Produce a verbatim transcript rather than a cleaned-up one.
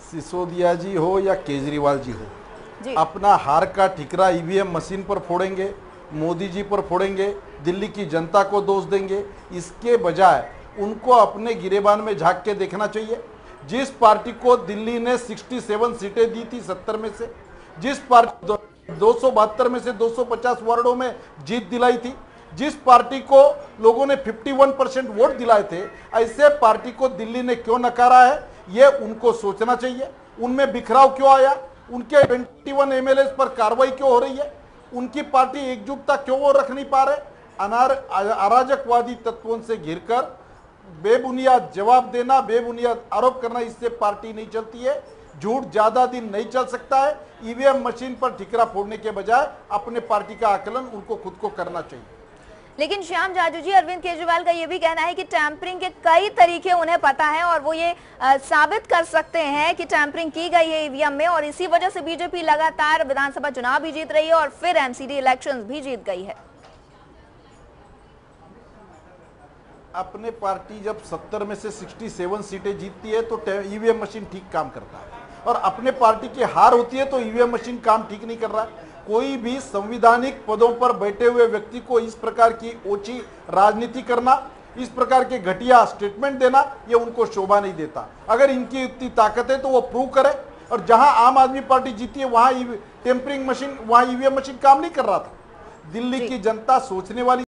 सिसोदिया जी हो या केजरीवाल जी हो जी। अपना हार का ठिकरा ईवीएम मशीन पर फोड़ेंगे, मोदी जी पर फोड़ेंगे, दिल्ली की जनता को दोष देंगे। इसके बजाय उनको अपने गिरेबान में झांक के देखना चाहिए। जिस पार्टी को दिल्ली ने सड़सठ सीटें दी थी सत्तर में से, जिस पार्टी दो सौ बहत्तर में से दो सौ पचास वार्डों में जीत दिलाई थी, जिस पार्टी को लोगों ने इक्यावन परसेंट वोट दिलाए थे, ऐसे पार्टी को दिल्ली ने क्यों नकारा है, ये उनको सोचना चाहिए। उनमें बिखराव क्यों आया, उनके इक्कीस एमएलए पर कार्रवाई क्यों हो रही है, उनकी पार्टी एकजुटता क्यों वो रख नहीं पा रहे। अनार अराजकवादी तत्वों से घिरकर बेबुनियाद जवाब देना, बेबुनियाद आरोप करना, इससे पार्टी नहीं चलती है। झूठ ज्यादा दिन नहीं चल सकता है। ईवीएम मशीन पर ठिकरा फोड़ने के बजाय अपने पार्टी का आकलन उनको खुद को करना चाहिए। लेकिन श्याम जाजू जी, अरविंद केजरीवाल का यह भी कहना है कि टैंपरिंग के कई तरीके उन्हें पता है और वो ये आ, साबित कर सकते हैं कि टैंपरिंग की गई है ईवीएम में, और इसी वजह से बीजेपी लगातार विधानसभा चुनाव भी जीत रही है और फिर एमसीडी इलेक्शंस भी जीत गई है। अपने पार्टी जब सत्तर में से सड़सठ सीटें जीतती है तो ईवीएम मशीन ठीक काम करता है, और अपने पार्टी की हार होती है तो ईवीएम मशीन काम ठीक नहीं कर रहा है। कोई भी संविधानिक पदों पर बैठे हुए व्यक्ति को इस प्रकार की ओछी राजनीति करना, इस प्रकार के घटिया स्टेटमेंट देना, ये उनको शोभा नहीं देता। अगर इनकी इतनी ताकत है तो वो प्रूव करे। और जहां आम आदमी पार्टी जीती है वहां टेम्परिंग मशीन, वहां ईवीएम मशीन काम नहीं कर रहा था। दिल्ली की जनता सोचने वाली